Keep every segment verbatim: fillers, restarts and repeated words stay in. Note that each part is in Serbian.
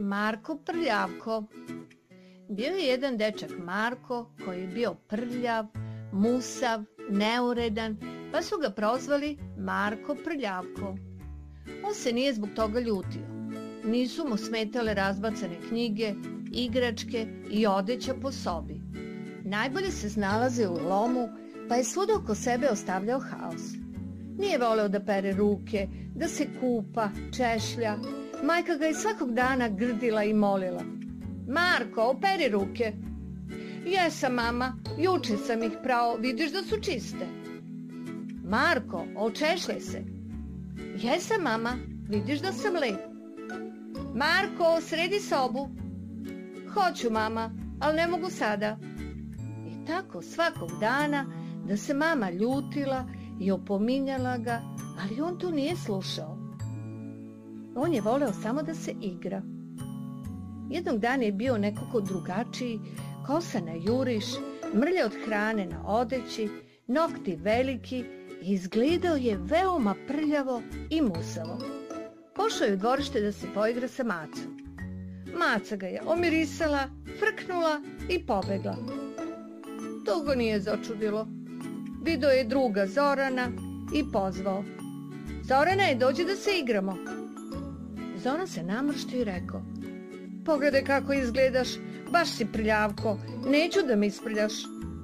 Marko Prljavko. Bio je jedan dečak Marko koji je bio prljav, musav, neuredan, pa su ga prozvali Marko Prljavko. On se nije zbog toga ljutio. Nisu mu smetale razbacane knjige, igračke i odeća po sobi. Najbolje se znalaze u lomu, pa je svuda oko sebe ostavljao haos. Nije voleo da pere ruke, da se kupa, češlja. Majka ga je svakog dana grdila i molila: Marko, operi ruke. Jesam, mama, juče sam ih prao, vidiš da su čiste. Marko, očešljaj se. Jesam, mama, vidiš da sam lep. Marko, sredi sobu. Hoću, mama, ali ne mogu sada. I tako svakog dana da se mama ljutila i opominjala ga, ali on to nije slušao. On je voleo samo da se igra. Jednog dana je bio nekako drugačiji, kosa na juriš, mrlja od hrane na odeći, nokti veliki i izgledao je veoma prljavo i musavo. Pošao je u dvorište da se poigra sa Macom. Maca ga je omirisala, frknula i pobegla. To ga nije začudilo. Video je druga Zorana i pozvao: Zorane, dođi da se igramo. Zoran se namrštio i rekao: Pogledaj kako izgledaš, baš si prljavko, neću da me isprljaš.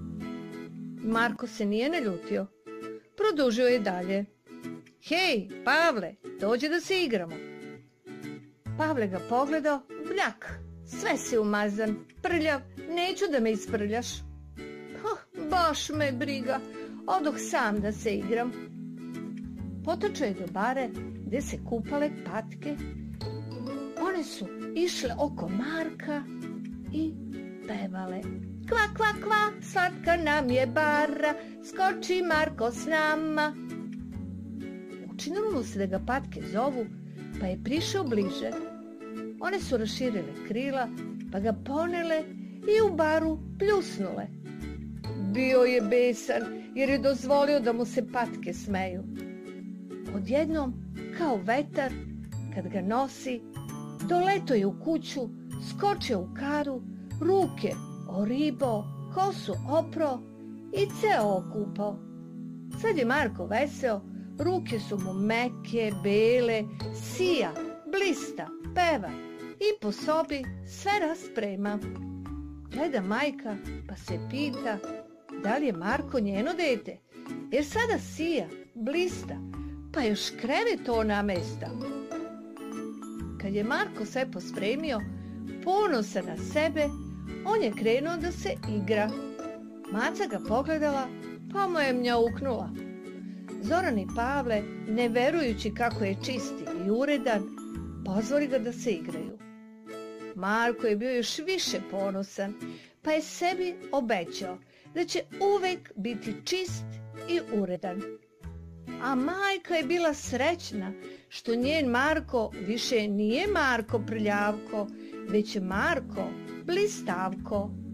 Marko se nije naljutio. Produžio je dalje: Hej, Pavle, dođi da se igramo. Pavle ga pogledao: Bljak, sve si umazan, prljav, neću da me isprljaš. Oh, baš me briga, odoh sam da se igram. Potočio je do bare gde se kupale patke. One su išle oko Marka i pevale: Kva, kva, kva, slatka nam je bara, skoči Marko s nama. Učinilo mu se da ga patke zovu, pa je prišao bliže. One su raširile krila, pa ga ponele i u baru pljusnule. Bio je besan jer je dozvolio da mu se patke smeju. Odjednom, kao vetar, kad ga nosi, doleto je u kuću, skočio u karu, ruke oribao, kosu oprao i ceo okupao. Sad je Marko veseo, ruke su mu meke, bele, sija, blista, peva i po sobi sve rasprema. Gleda majka pa se pita da li je Marko njeno dete, jer sada sija, blista, pa još krevet to namesta. Kad je Marko sve pospremio, ponosan na sebe, on je krenuo da se igra. Maca ga pogledala, pa mu je mnjauknula. Zoran i Pavle, ne verujući kako je čisti i uredan, pozvali ga da se igraju. Marko je bio još više ponosan, pa je sebi obećao da će uvek biti čist i uredan. A majka je bila srećna što njen Marko više nije Marko Prljavko, već Marko Blistavko.